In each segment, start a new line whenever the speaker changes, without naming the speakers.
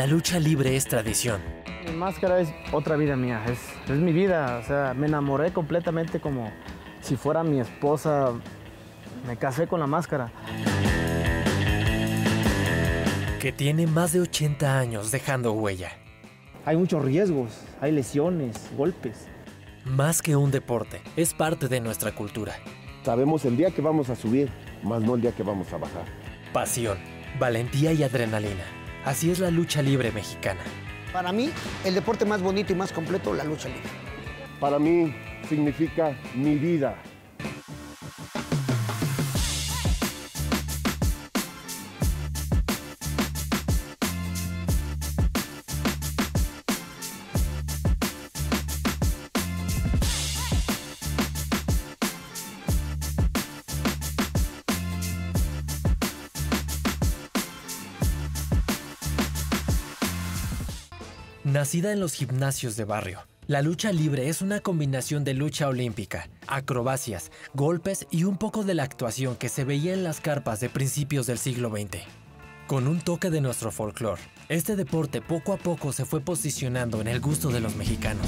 la lucha libre es tradición.
Mi máscara es otra vida mía, es mi vida. O sea, me enamoré completamente como si fuera mi esposa. Me casé con la máscara.
Que tiene más de 80 años dejando huella.
Hay muchos riesgos, hay lesiones, golpes.
Más que un deporte, es parte de nuestra cultura.
Sabemos el día que vamos a subir, más no el día que vamos a bajar.
Pasión, valentía y adrenalina. Así es la lucha libre mexicana.
Para mí, el deporte más bonito y más completo, la lucha libre.
Para mí significa mi vida.
Nacida en los gimnasios de barrio, la lucha libre es una combinación de lucha olímpica, acrobacias, golpes y un poco de la actuación que se veía en las carpas de principios del siglo XX. Con un toque de nuestro folclore, este deporte poco a poco se fue posicionando en el gusto de los mexicanos.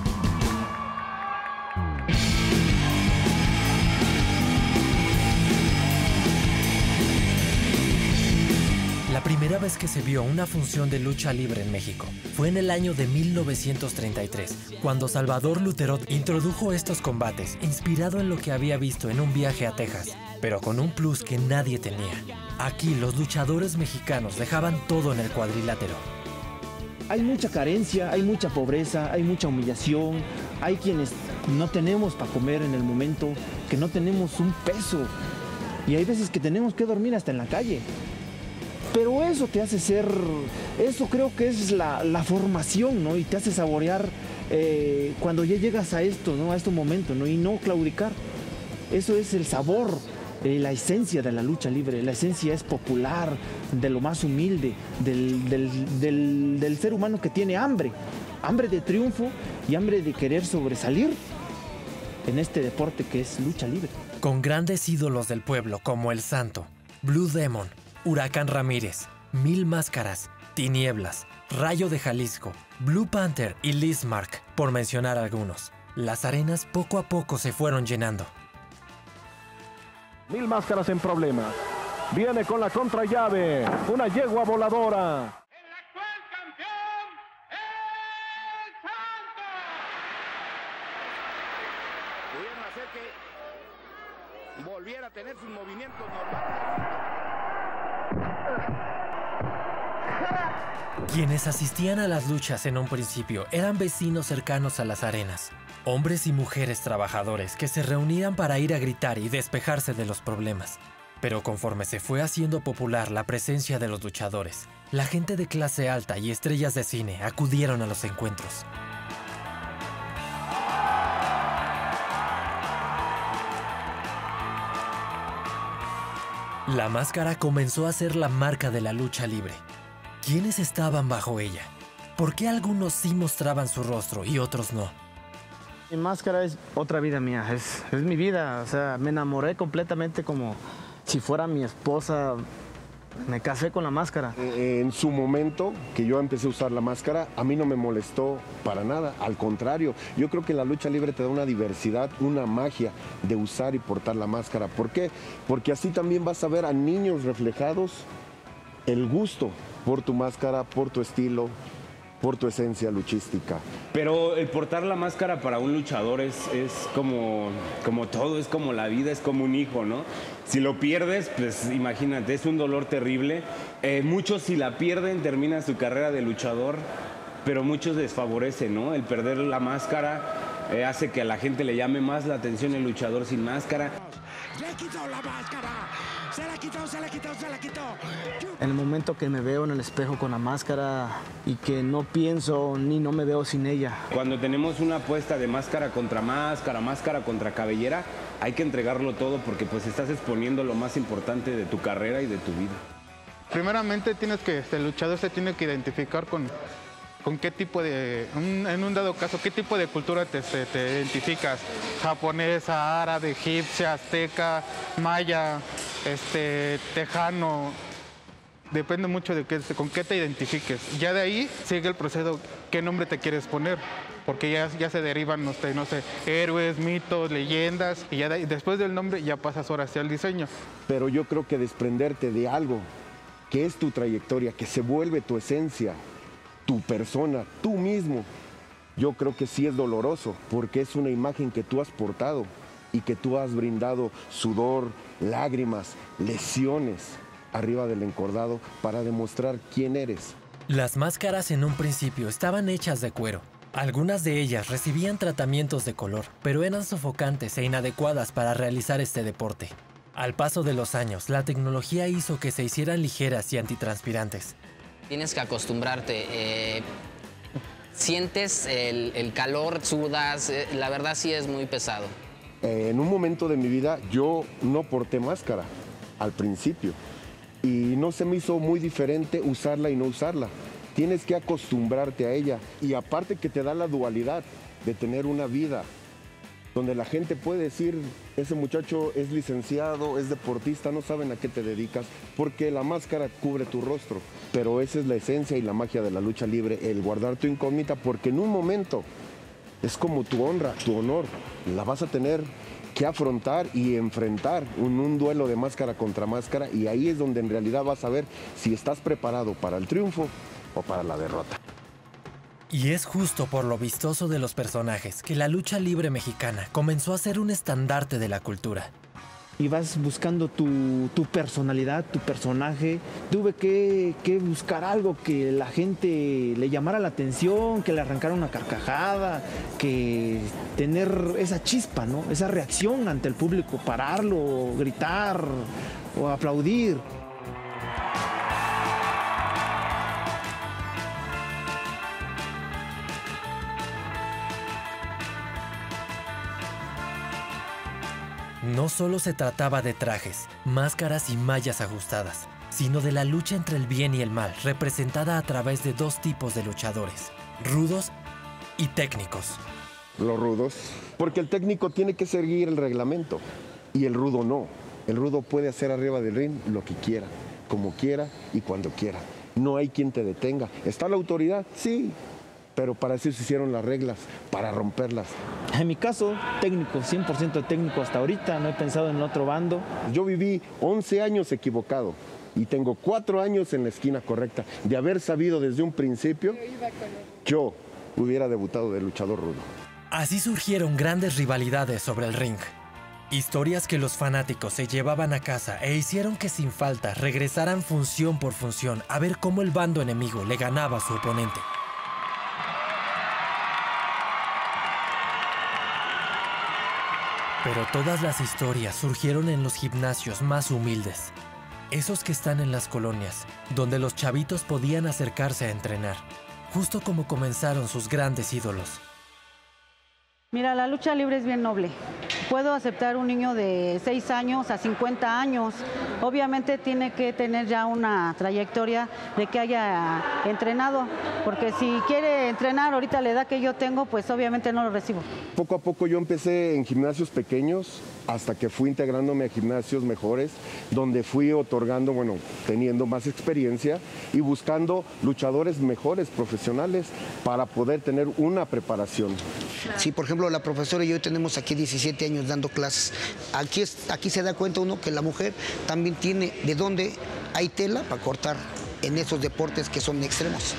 La primera vez que se vio una función de lucha libre en México fue en el año de 1933, cuando Salvador Luterot introdujo estos combates inspirado en lo que había visto en un viaje a Texas, pero con un plus que nadie tenía. Aquí los luchadores mexicanos dejaban todo en el cuadrilátero.
Hay mucha carencia, hay mucha pobreza, hay mucha humillación. Hay quienes no tenemos para comer en el momento, que no tenemos un peso. Y hay veces que tenemos que dormir hasta en la calle. Pero eso te hace ser, eso creo que es la formación, ¿no? Y te hace saborear cuando ya llegas a esto, ¿no? A este momento, ¿no? Y no claudicar. Eso es el sabor, la esencia de la lucha libre. La esencia es popular, de lo más humilde, del ser humano que tiene hambre. Hambre de triunfo y hambre de querer sobresalir en este deporte que es lucha libre.
Con grandes ídolos del pueblo como El Santo, Blue Demon, Huracán Ramírez, Mil Máscaras, Tinieblas, Rayo de Jalisco, Blue Panther y Lizmark, por mencionar algunos. Las arenas poco a poco se fueron llenando.
Mil Máscaras en problemas. Viene con la contrallave, una yegua voladora.
El actual campeón, El Santo.
Pudieron hacer que volviera a tener sus movimientos normales.
Quienes asistían a las luchas en un principio eran vecinos cercanos a las arenas, hombres y mujeres trabajadores que se reunían para ir a gritar y despejarse de los problemas. Pero conforme se fue haciendo popular la presencia de los luchadores, la gente de clase alta y estrellas de cine acudieron a los encuentros. La máscara comenzó a ser la marca de la lucha libre. ¿Quiénes estaban bajo ella? ¿Por qué algunos sí mostraban su rostro y otros no?
Mi máscara es otra vida mía, es mi vida. O sea, me enamoré completamente como si fuera mi esposa. Me casé con la máscara.
En su momento que yo empecé a usar la máscara, a mí no me molestó para nada. Al contrario, yo creo que la lucha libre te da una diversidad, una magia de usar y portar la máscara. ¿Por qué? Porque así también vas a ver a niños reflejados el gusto por tu máscara, por tu estilo, por tu esencia luchística.
Pero el portar la máscara para un luchador es como todo, es como la vida, es como un hijo, ¿no? Si lo pierdes, pues imagínate, es un dolor terrible. Muchos si la pierden terminan su carrera de luchador, pero muchos desfavorece, ¿no? El perder la máscara hace que a la gente le llame más la atención el luchador sin máscara.
Le quitó la máscara. Se la quitó, se la quitó, se la quitó.
En el momento que me veo en el espejo con la máscara y que no pienso ni no me veo sin ella.
Cuando tenemos una apuesta de máscara contra cabellera, hay que entregarlo todo porque pues estás exponiendo lo más importante de tu carrera y de tu vida.
Primeramente el luchador se tiene que identificar con qué tipo de, en un dado caso, qué tipo de cultura te identificas. Japonesa, árabe, egipcia, azteca, maya, tejano. Depende mucho de con qué te identifiques. Ya de ahí sigue el proceso, qué nombre te quieres poner. Porque ya se derivan, no sé, héroes, mitos, leyendas. Y ya después del nombre ya pasas ahora hacia el diseño.
Pero yo creo que desprenderte de algo que es tu trayectoria, que se vuelve tu esencia, tu persona, tú mismo, yo creo que sí es doloroso, porque es una imagen que tú has portado y que tú has brindado sudor, lágrimas, lesiones arriba del encordado para demostrar quién eres.
Las máscaras en un principio estaban hechas de cuero. Algunas de ellas recibían tratamientos de color, pero eran sofocantes e inadecuadas para realizar este deporte. Al paso de los años, la tecnología hizo que se hicieran ligeras y antitranspirantes.
Tienes que acostumbrarte. Sientes el calor, sudas, la verdad sí es muy pesado.
En un momento de mi vida yo no porté máscara al principio y no se me hizo muy diferente usarla y no usarla. Tienes que acostumbrarte a ella y aparte que te da la dualidad de tener una vida donde la gente puede decir, ese muchacho es licenciado, es deportista, no saben a qué te dedicas, porque la máscara cubre tu rostro. Pero esa es la esencia y la magia de la lucha libre, el guardar tu incógnita, porque en un momento es como tu honra, tu honor, la vas a tener que afrontar y enfrentar un duelo de máscara contra máscara, y ahí es donde en realidad vas a ver si estás preparado para el triunfo o para la derrota.
Y es justo por lo vistoso de los personajes que la lucha libre mexicana comenzó a ser un estandarte de la cultura.
Y vas buscando tu personalidad, tu personaje. Tuve que buscar algo que la gente le llamara la atención, que le arrancara una carcajada, que tener esa chispa, ¿no? Esa reacción ante el público, pararlo, gritar o aplaudir.
No solo se trataba de trajes, máscaras y mallas ajustadas, sino de la lucha entre el bien y el mal, representada a través de dos tipos de luchadores, rudos y técnicos.
Los rudos, porque el técnico tiene que seguir el reglamento y el rudo no. El rudo puede hacer arriba del ring lo que quiera, como quiera y cuando quiera. No hay quien te detenga. ¿Está la autoridad? Sí. Pero para eso se hicieron las reglas, para romperlas.
En mi caso, técnico, 100% técnico hasta ahorita, no he pensado en el otro bando.
Yo viví 11 años equivocado y tengo 4 años en la esquina correcta. De haber sabido desde un principio, yo hubiera debutado de luchador rudo.
Así surgieron grandes rivalidades sobre el ring. Historias que los fanáticos se llevaban a casa e hicieron que sin falta regresaran función por función a ver cómo el bando enemigo le ganaba a su oponente. Pero todas las historias surgieron en los gimnasios más humildes. Esos que están en las colonias, donde los chavitos podían acercarse a entrenar, justo como comenzaron sus grandes ídolos.
Mira, la lucha libre es bien noble. Puedo aceptar un niño de 6 años a 50 años. Obviamente tiene que tener ya una trayectoria de que haya entrenado, porque si quiere entrenar ahorita a la edad que yo tengo, pues obviamente no lo recibo.
Poco a poco yo empecé en gimnasios pequeños hasta que fui integrándome a gimnasios mejores, donde fui otorgando, teniendo más experiencia y buscando luchadores mejores, profesionales, para poder tener una preparación.
Sí, por ejemplo, la profesora y yo tenemos aquí 17 años dando clases. Aquí se da cuenta uno que la mujer también tiene de dónde hay tela para cortar en esos deportes que son extremos.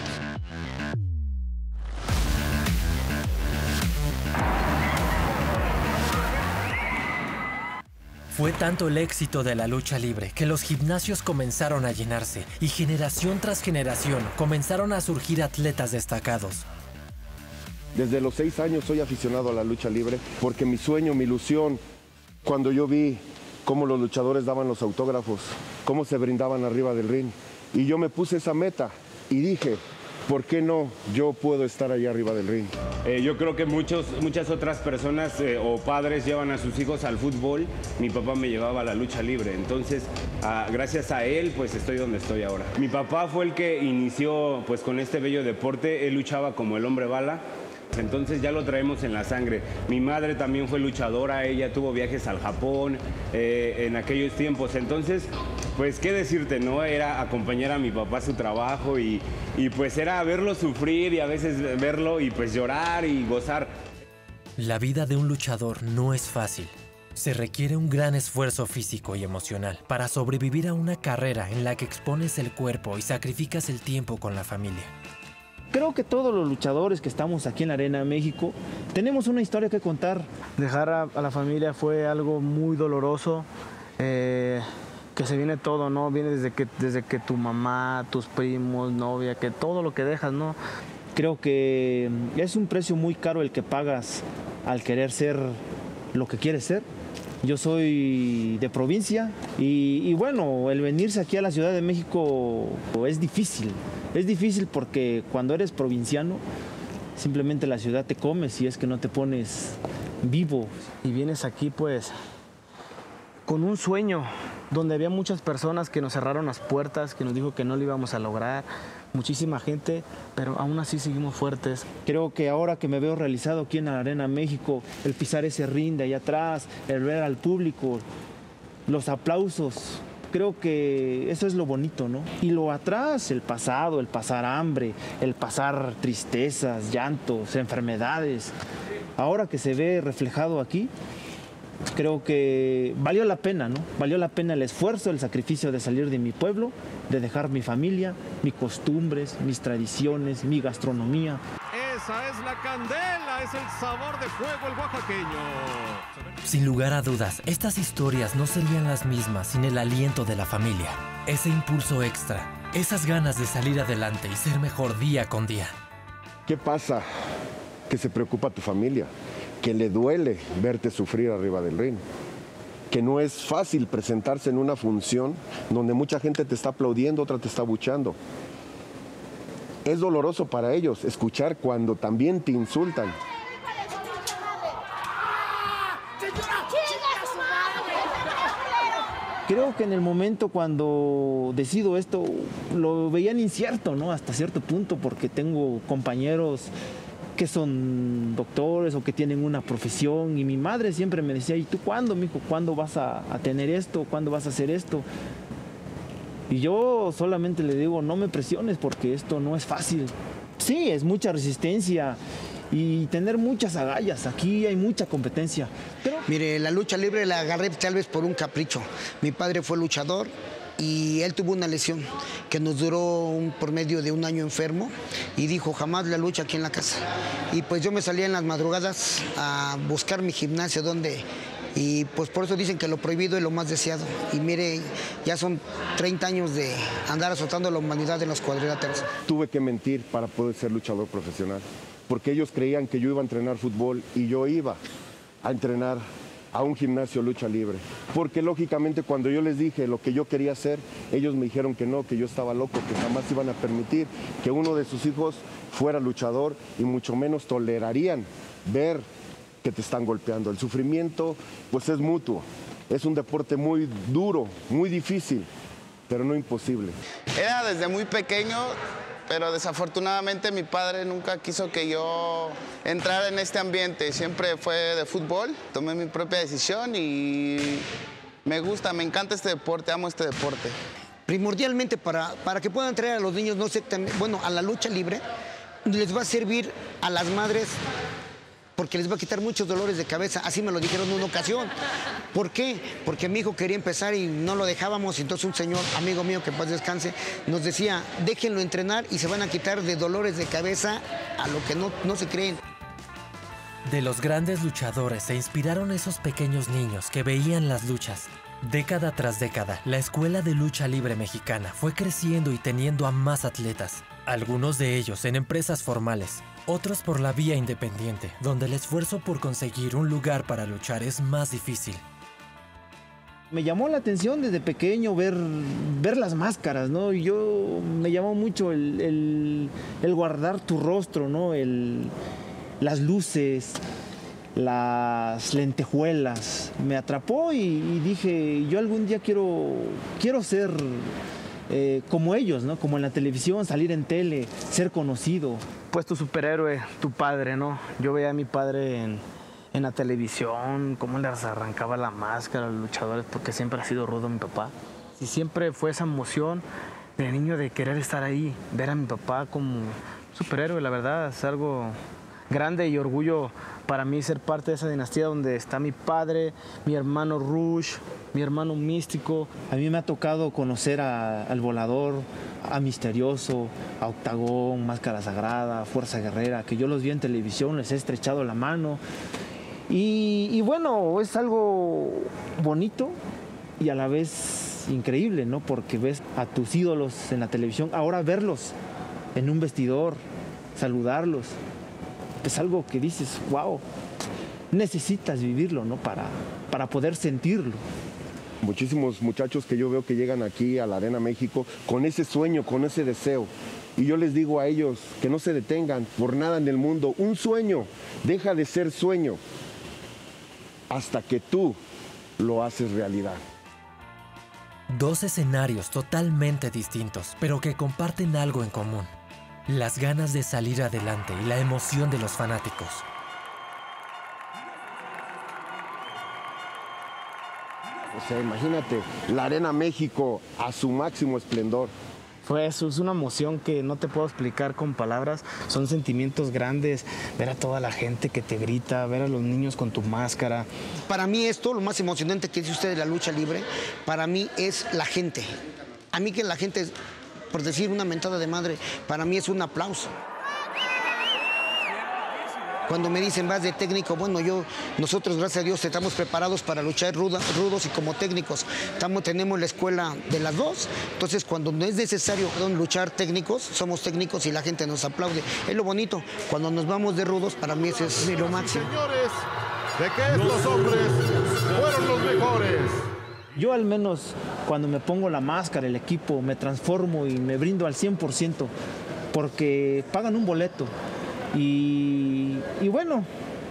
Fue tanto el éxito de la lucha libre que los gimnasios comenzaron a llenarse y generación tras generación comenzaron a surgir atletas destacados.
Desde los 6 años soy aficionado a la lucha libre porque mi sueño, mi ilusión, cuando yo vi cómo los luchadores daban los autógrafos, cómo se brindaban arriba del ring, y yo me puse esa meta y dije, ¿por qué no yo puedo estar allá arriba del ring?
Yo creo que muchas otras personas o padres llevan a sus hijos al fútbol. Mi papá me llevaba a la lucha libre, entonces gracias a él pues estoy donde estoy ahora. Mi papá fue el que inició pues con este bello deporte. Él luchaba como el hombre bala, entonces ya lo traemos en la sangre. Mi madre también fue luchadora, ella tuvo viajes al Japón en aquellos tiempos, entonces pues qué decirte, ¿no? Era acompañar a mi papá a su trabajo y pues era verlo sufrir y a veces verlo y pues llorar y gozar.
La vida de un luchador no es fácil. Se requiere un gran esfuerzo físico y emocional para sobrevivir a una carrera en la que expones el cuerpo y sacrificas el tiempo con la familia.
Creo que todos los luchadores que estamos aquí en la Arena México tenemos una historia que contar.
Dejar a la familia fue algo muy doloroso, que se viene todo, ¿no? Viene desde que tu mamá, tus primos, novia, que todo lo que dejas, ¿no?
Creo que es un precio muy caro el que pagas al querer ser lo que quieres ser. Yo soy de provincia y bueno, el venirse aquí a la Ciudad de México es difícil. Es difícil porque cuando eres provinciano, simplemente la ciudad te come si es que no te pones vivo.
Y vienes aquí pues con un sueño, donde había muchas personas que nos cerraron las puertas, que nos dijo que no lo íbamos a lograr, muchísima gente, pero aún así seguimos fuertes.
Creo que ahora que me veo realizado aquí en la Arena México, el pisar ese ring de allá atrás, el ver al público, los aplausos, creo que eso es lo bonito, ¿no? Y lo atrás, el pasado, el pasar hambre, el pasar tristezas, llantos, enfermedades. Ahora que se ve reflejado aquí, creo que valió la pena, ¿no? Valió la pena el esfuerzo, el sacrificio de salir de mi pueblo, de dejar mi familia, mis costumbres, mis tradiciones, mi gastronomía.
Esa es la candela, es el sabor de fuego el oaxaqueño.
Sin lugar a dudas, estas historias no serían las mismas sin el aliento de la familia. Ese impulso extra, esas ganas de salir adelante y ser mejor día con día.
¿Qué pasa? Que se preocupa tu familia, que le duele verte sufrir arriba del ring, que no es fácil presentarse en una función donde mucha gente te está aplaudiendo, otra te está abucheando. Es doloroso para ellos escuchar cuando también te insultan.
Creo que en el momento cuando decido esto, lo veían incierto, ¿no? Hasta cierto punto, porque tengo compañeros que son doctores o que tienen una profesión y mi madre siempre me decía, ¿y tú cuándo, mijo? ¿Cuándo vas a tener esto? ¿Cuándo vas a hacer esto? Y yo solamente le digo, no me presiones porque esto no es fácil. Sí, es mucha resistencia y tener muchas agallas. Aquí hay mucha competencia. Pero...
Mire, la lucha libre la agarré tal vez por un capricho. Mi padre fue luchador y él tuvo una lesión que nos duró por medio de un año enfermo y dijo, jamás la lucha aquí en la casa. Y pues yo me salía en las madrugadas a buscar mi gimnasio y pues por eso dicen que lo prohibido es lo más deseado. Y mire, ya son 30 años de andar azotando a la humanidad en los cuadriláteros.
Tuve que mentir para poder ser luchador profesional, porque ellos creían que yo iba a entrenar fútbol y yo iba a entrenar a un gimnasio lucha libre. Porque lógicamente cuando yo les dije lo que yo quería hacer, ellos me dijeron que no, que yo estaba loco, que jamás iban a permitir que uno de sus hijos fuera luchador y mucho menos tolerarían ver que te están golpeando. El sufrimiento pues es mutuo, es un deporte muy duro, muy difícil, pero no imposible.
Era desde muy pequeño, pero desafortunadamente mi padre nunca quiso que yo entrara en este ambiente, siempre fue de fútbol, tomé mi propia decisión y me gusta, me encanta este deporte, amo este deporte.
Primordialmente para que puedan traer a los niños, no sé, bueno, a la lucha libre, les va a servir a las madres porque les va a quitar muchos dolores de cabeza. Así me lo dijeron en una ocasión. ¿Por qué? Porque mi hijo quería empezar y no lo dejábamos. Y entonces un señor, amigo mío, que en paz descanse, nos decía, déjenlo entrenar y se van a quitar de dolores de cabeza a lo que no se creen.
De los grandes luchadores se inspiraron esos pequeños niños que veían las luchas. Década tras década, la Escuela de Lucha Libre Mexicana fue creciendo y teniendo a más atletas. Algunos de ellos en empresas formales, otros por la vía independiente, donde el esfuerzo por conseguir un lugar para luchar es más difícil.
Me llamó la atención desde pequeño ver las máscaras, ¿no? Me llamó mucho el guardar tu rostro, ¿no? Las luces, las lentejuelas. Me atrapó y dije, yo algún día quiero ser como ellos, ¿no? Como en la televisión, salir en tele, ser conocido.
Pues tu superhéroe, tu padre, ¿no? Yo veía a mi padre en la televisión, cómo les arrancaba la máscara a los luchadores, porque siempre ha sido rudo mi papá. Y siempre fue esa emoción de niño de querer estar ahí, ver a mi papá como superhéroe, la verdad, es algo grande y orgullo para mí ser parte de esa dinastía donde está mi padre, mi hermano Rush, mi hermano Místico.
A mí me ha tocado conocer al Volador, a Misterioso, a Octagón, Máscara Sagrada, Fuerza Guerrera, que yo los vi en televisión, les he estrechado la mano. Y bueno, es algo bonito y a la vez increíble, ¿no? Porque ves a tus ídolos en la televisión, ahora verlos en un vestidor, saludarlos, es algo que dices, wow, necesitas vivirlo, ¿no? Para poder sentirlo.
Muchísimos muchachos que yo veo que llegan aquí a la Arena México con ese sueño, con ese deseo. Y yo les digo a ellos que no se detengan por nada en el mundo. Un sueño deja de ser sueño hasta que tú lo haces realidad.
Dos escenarios totalmente distintos, pero que comparten algo en común. Las ganas de salir adelante y la emoción de los fanáticos.
O sea, imagínate, la Arena México a su máximo esplendor.
Fue eso, es una emoción que no te puedo explicar con palabras, son sentimientos grandes, ver a toda la gente que te grita, ver a los niños con tu máscara.
Para mí esto, lo más emocionante que dice usted de la lucha libre, para mí es la gente. A mí que la gente, por decir una mentada de madre, para mí es un aplauso. Cuando me dicen vas de técnico, bueno, nosotros gracias a Dios estamos preparados para luchar rudos y como técnicos. Tenemos la escuela de las dos, entonces cuando no es necesario luchar técnicos, somos técnicos y la gente nos aplaude. Es lo bonito, cuando nos vamos de rudos, para mí eso es lo máximo.
Señores, de que estos hombres fueron los mejores.
Yo al menos cuando me pongo la máscara, el equipo, me transformo y me brindo al 100% porque pagan un boleto. Y bueno,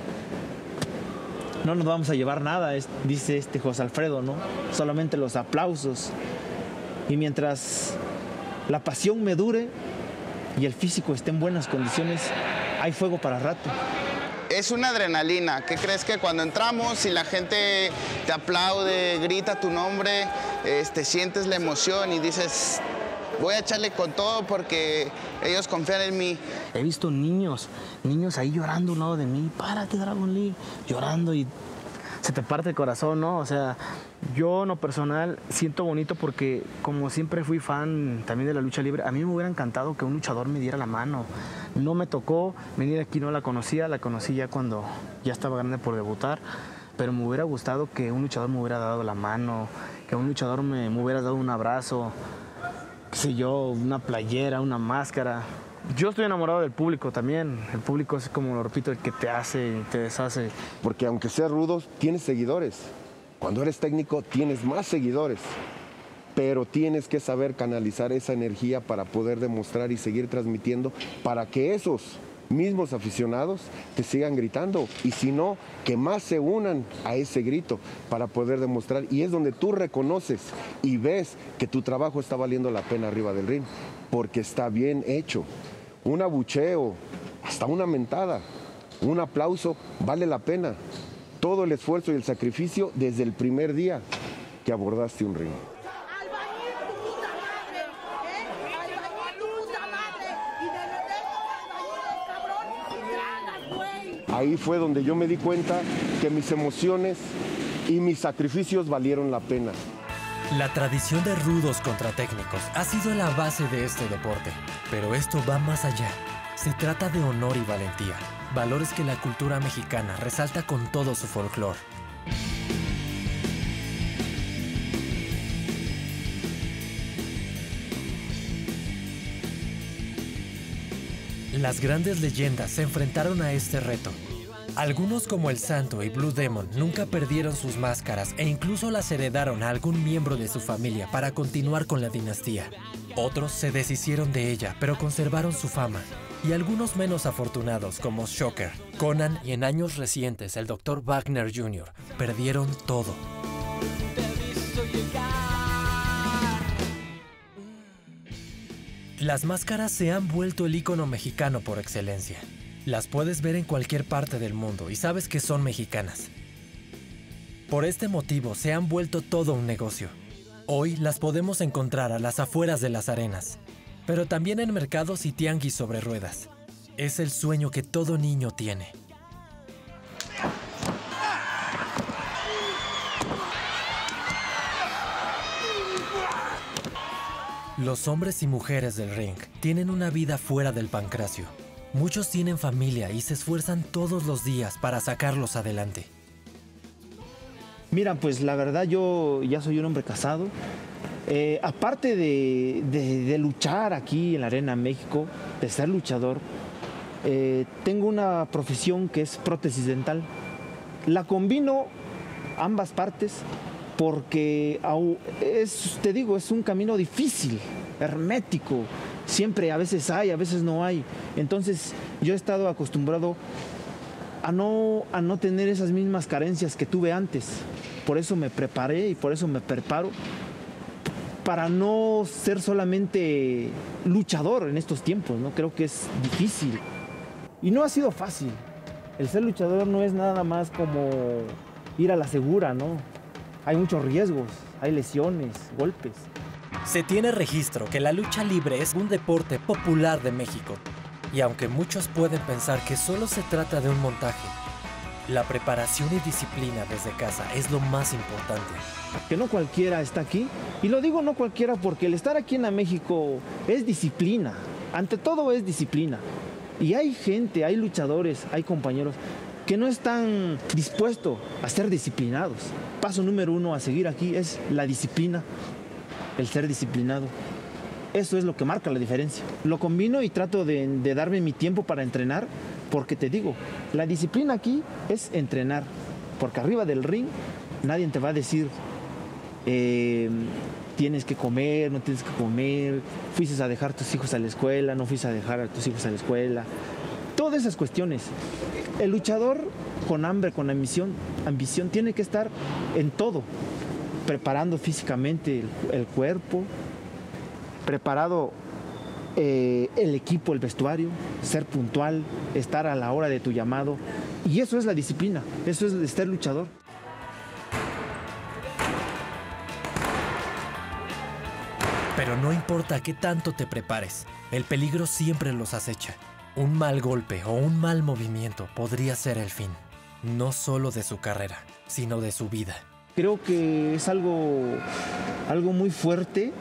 no nos vamos a llevar nada, dice José Alfredo, ¿no? Solamente los aplausos. Y mientras la pasión me dure y el físico esté en buenas condiciones, hay fuego para rato.
Es una adrenalina. ¿Qué crees que cuando entramos y la gente te aplaude, grita tu nombre, sientes la emoción y dices, voy a echarle con todo porque ellos confían en mí?
He visto niños ahí llorando a un lado de mí, párate Dragon Lee, llorando y se te parte el corazón, ¿no? O sea, yo en lo personal siento bonito porque como siempre fui fan también de la lucha libre, a mí me hubiera encantado que un luchador me diera la mano. No me tocó venir aquí, no la conocí ya cuando ya estaba grande por debutar, pero me hubiera gustado que un luchador me hubiera dado la mano, que un luchador me hubiera dado un abrazo, qué sé yo, una playera, una máscara. Yo estoy enamorado del público también. El público es, como lo repito, el que te hace y te deshace.
Porque aunque seas rudos, tienes seguidores. Cuando eres técnico, tienes más seguidores. Pero tienes que saber canalizar esa energía para poder demostrar y seguir transmitiendo para que esos mismos aficionados te sigan gritando. Y si no, que más se unan a ese grito para poder demostrar. Y es donde tú reconoces y ves que tu trabajo está valiendo la pena arriba del ring. Porque está bien hecho. Un abucheo, hasta una mentada, un aplauso, vale la pena. Todo el esfuerzo y el sacrificio desde el primer día que abordaste un ring. Ahí fue donde yo me di cuenta que mis emociones y mis sacrificios valieron la pena.
La tradición de rudos contra técnicos ha sido la base de este deporte, pero esto va más allá. Se trata de honor y valentía, valores que la cultura mexicana resalta con todo su folclore. Las grandes leyendas se enfrentaron a este reto. Algunos como el Santo y Blue Demon nunca perdieron sus máscaras e incluso las heredaron a algún miembro de su familia para continuar con la dinastía. Otros se deshicieron de ella, pero conservaron su fama. Y algunos menos afortunados como Shocker, Conan y en años recientes el Dr. Wagner Jr. perdieron todo. Las máscaras se han vuelto el ícono mexicano por excelencia. Las puedes ver en cualquier parte del mundo y sabes que son mexicanas. Por este motivo se han vuelto todo un negocio. Hoy las podemos encontrar a las afueras de las arenas, pero también en mercados y tianguis sobre ruedas. Es el sueño que todo niño tiene. Los hombres y mujeres del ring tienen una vida fuera del pancracio. Muchos tienen familia y se esfuerzan todos los días para sacarlos adelante.
Mira, pues la verdad yo ya soy un hombre casado. Aparte de luchar aquí en la Arena México, de ser luchador, tengo una profesión que es prótesis dental. La combino ambas partes porque te digo, es un camino difícil, hermético. Siempre a veces hay, a veces no hay. Entonces yo he estado acostumbrado a no tener esas mismas carencias que tuve antes. Por eso me preparé y por eso me preparo para no ser solamente luchador en estos tiempos, ¿no? Creo que es difícil. Y no ha sido fácil. El ser luchador no es nada más como ir a la segura, ¿no? Hay muchos riesgos, hay lesiones, golpes.
Se tiene registro que la lucha libre es un deporte popular de México. Y aunque muchos pueden pensar que solo se trata de un montaje, la preparación y disciplina desde casa es lo más importante.
Que no cualquiera está aquí. Y lo digo no cualquiera porque el estar aquí en México es disciplina. Ante todo es disciplina. Y hay gente, hay luchadores, hay compañeros que no están dispuestos a ser disciplinados. Paso número 1 a seguir aquí es la disciplina, el ser disciplinado. Eso es lo que marca la diferencia. Lo combino y trato de darme mi tiempo para entrenar, porque te digo, la disciplina aquí es entrenar, porque arriba del ring nadie te va a decir tienes que comer, no tienes que comer, fuiste a dejar a tus hijos a la escuela, no fuiste a dejar a tus hijos a la escuela. Todas esas cuestiones. El luchador con hambre, con ambición tiene que estar en todo, preparando físicamente el cuerpo, preparado el equipo, el vestuario, ser puntual, estar a la hora de tu llamado. Y eso es la disciplina, eso es ser luchador.
Pero no importa qué tanto te prepares, el peligro siempre los acecha. Un mal golpe o un mal movimiento podría ser el fin, no solo de su carrera, sino de su vida.
Creo que es algo muy fuerte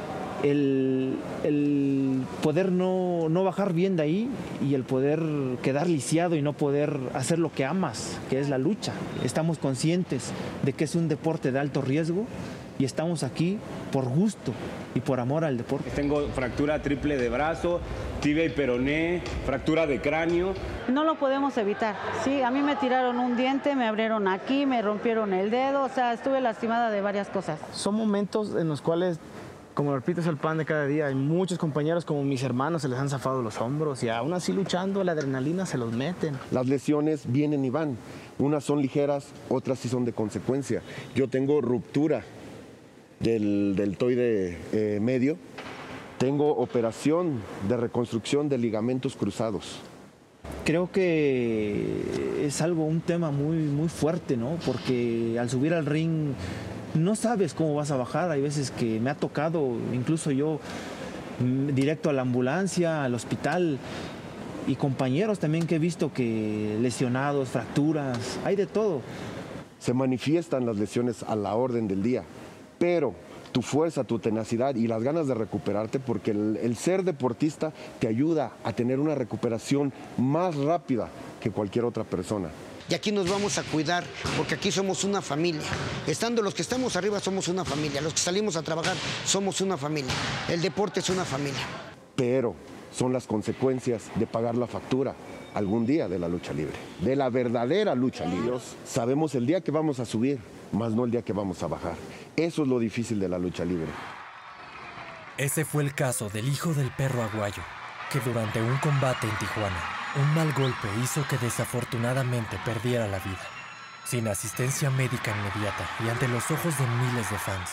el poder no bajar bien de ahí y el poder quedar lisiado y no poder hacer lo que amas, que es la lucha. Estamos conscientes de que es un deporte de alto riesgo y estamos aquí por gusto y por amor al deporte.
Tengo fractura triple de brazo, tibia y peroné, fractura de cráneo.
No lo podemos evitar, sí, a mí me tiraron un diente, me abrieron aquí, me rompieron el dedo, o sea, estuve lastimada de varias cosas.
Son momentos en los cuales, como lo repito, es el pan de cada día. Hay muchos compañeros como mis hermanos se les han zafado los hombros y aún así luchando la adrenalina se los meten.
Las lesiones vienen y van, unas son ligeras, otras sí son de consecuencia. Yo tengo ruptura del deltoide medio, tengo operación de reconstrucción de ligamentos cruzados.
Creo que es un tema muy fuerte, ¿no? Porque al subir al ring no sabes cómo vas a bajar. Hay veces que me ha tocado, incluso yo, directo a la ambulancia, al hospital, y compañeros también que he visto que lesionados, fracturas, hay de todo.
Se manifiestan las lesiones a la orden del día, pero tu fuerza, tu tenacidad y las ganas de recuperarte, porque el ser deportista te ayuda a tener una recuperación más rápida que cualquier otra persona.
Y aquí nos vamos a cuidar, porque aquí somos una familia. Estando los que estamos arriba somos una familia, los que salimos a trabajar somos una familia. El deporte es una familia.
Pero son las consecuencias de pagar la factura algún día de la lucha libre, de la verdadera lucha libre. Sabemos el día que vamos a subir, más no el día que vamos a bajar. Eso es lo difícil de la lucha libre.
Ese fue el caso del hijo del perro aguayo, que durante un combate en Tijuana, un mal golpe hizo que desafortunadamente perdiera la vida, sin asistencia médica inmediata y ante los ojos de miles de fans.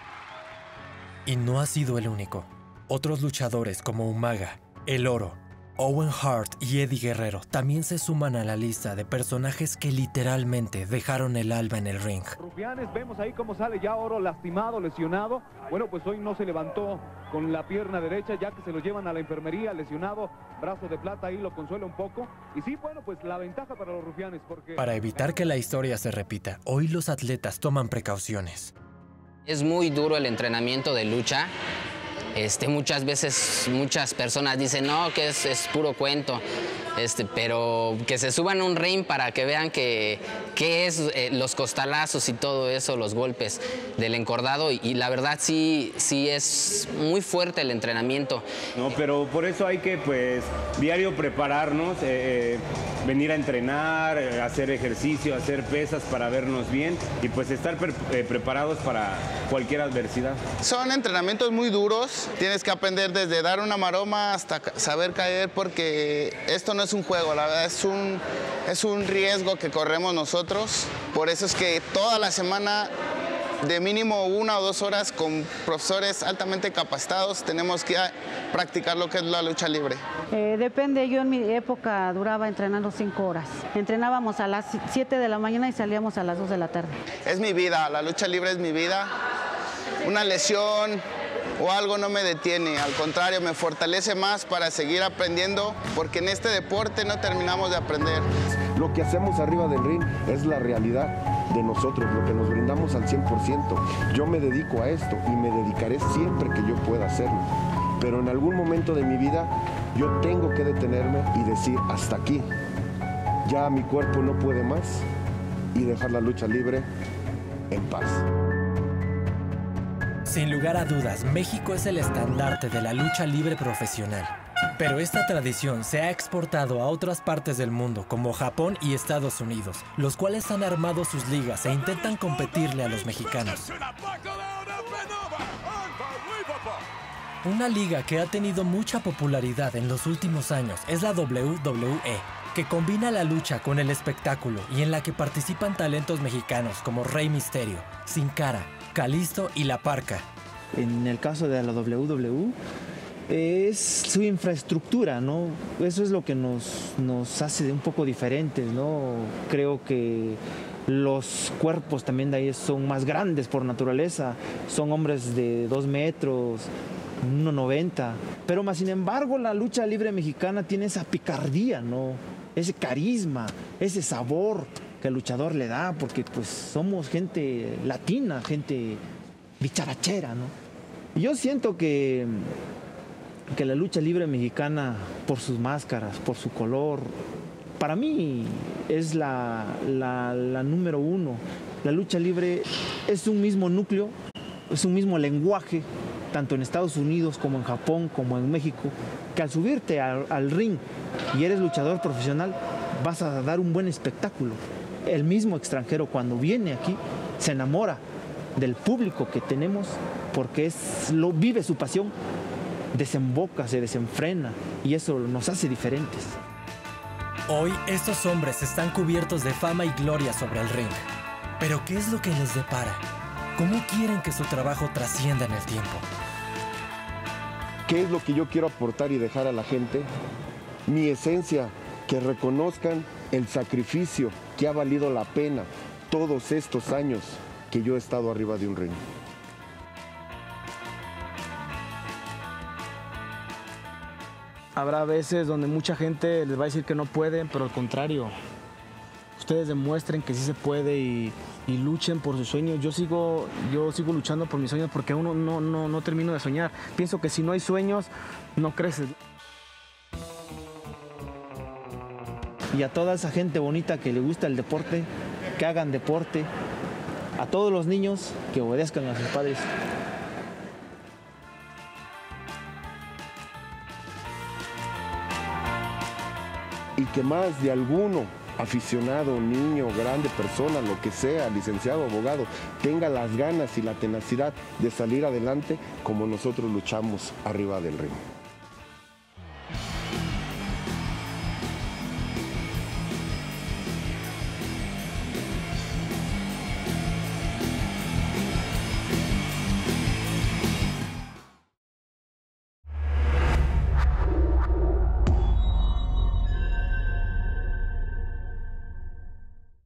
Y no ha sido el único. Otros luchadores como Umaga, El Oro, Owen Hart y Eddie Guerrero también se suman a la lista de personajes que literalmente dejaron el alma en el ring.
Rufianes, vemos ahí cómo sale ya Oro lastimado, lesionado. Bueno, pues hoy no se levantó con la pierna derecha, ya que se lo llevan a la enfermería, lesionado, brazo de plata, ahí lo consuela un poco. Y sí, bueno, pues la ventaja para los Rufianes, porque...
Para evitar que la historia se repita, hoy los atletas toman precauciones.
Es muy duro el entrenamiento de lucha. Muchas veces muchas personas dicen no, que es puro cuento, pero que se suban a un ring para que vean que es los costalazos y todo eso, los golpes del encordado, y la verdad sí es muy fuerte el entrenamiento.
No, pero por eso hay que pues diario prepararnos, venir a entrenar, hacer ejercicio, hacer pesas para vernos bien y pues estar preparados para cualquier adversidad.
Son entrenamientos muy duros. Tienes que aprender desde dar una maroma hasta saber caer, porque esto no es un juego, la verdad es un riesgo que corremos nosotros. Por eso es que toda la semana, de mínimo 1 o 2 horas con profesores altamente capacitados, tenemos que practicar lo que es la lucha libre.
Depende, yo en mi época duraba entrenando 5 horas. Entrenábamos a las 7 de la mañana y salíamos a las 2 de la tarde.
Es mi vida, la lucha libre es mi vida. Una lesión o algo no me detiene, al contrario, me fortalece más para seguir aprendiendo, porque en este deporte no terminamos de aprender.
Lo que hacemos arriba del ring es la realidad de nosotros, lo que nos brindamos al 100%. Yo me dedico a esto y me dedicaré siempre que yo pueda hacerlo. Pero en algún momento de mi vida yo tengo que detenerme y decir hasta aquí. Ya mi cuerpo no puede más, y dejar la lucha libre en paz.
Sin lugar a dudas, México es el estandarte de la lucha libre profesional. Pero esta tradición se ha exportado a otras partes del mundo, como Japón y Estados Unidos, los cuales han armado sus ligas e intentan competirle a los mexicanos. Una liga que ha tenido mucha popularidad en los últimos años es la WWE, que combina la lucha con el espectáculo y en la que participan talentos mexicanos como Rey Misterio, Sin Cara, Kalisto y La Parca.
En el caso de la WWE, es su infraestructura, ¿no? Eso es lo que nos hace un poco diferentes, ¿no? Creo que los cuerpos también de ahí son más grandes por naturaleza, son hombres de 2 metros, 1,90, pero más sin embargo la lucha libre mexicana tiene esa picardía, ¿no? Ese carisma, ese sabor que el luchador le da, porque pues somos gente latina, gente bicharachera, ¿no? Y yo siento que la lucha libre mexicana, por sus máscaras, por su color, para mí es la número 1. La lucha libre es un mismo núcleo, es un mismo lenguaje, tanto en Estados Unidos como en Japón, como en México, que al subirte al ring y eres luchador profesional, vas a dar un buen espectáculo. El mismo extranjero cuando viene aquí se enamora del público que tenemos, porque vive su pasión, desemboca, se desenfrena, y eso nos hace diferentes.
Hoy estos hombres están cubiertos de fama y gloria sobre el ring. Pero ¿qué es lo que les depara? ¿Cómo quieren que su trabajo trascienda en el tiempo?
¿Qué es lo que yo quiero aportar y dejar a la gente? Mi esencia, que reconozcan el sacrificio que ha valido la pena todos estos años que yo he estado arriba de un ring.
Habrá veces donde mucha gente les va a decir que no pueden, pero al contrario, ustedes demuestren que sí se puede y luchen por sus sueños. Yo sigo luchando por mis sueños porque aún no termino de soñar. Pienso que si no hay sueños, no creces.
Y a toda esa gente bonita que le gusta el deporte, que hagan deporte. A todos los niños que obedezcan a sus padres.
Y que más de alguno, aficionado, niño, grande, persona, lo que sea, licenciado, abogado, tenga las ganas y la tenacidad de salir adelante como nosotros luchamos arriba del ring.